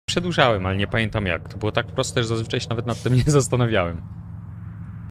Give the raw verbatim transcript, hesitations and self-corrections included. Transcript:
przedłużałem, ale nie pamiętam jak. To było tak proste, że zazwyczaj się nawet nad tym nie zastanawiałem.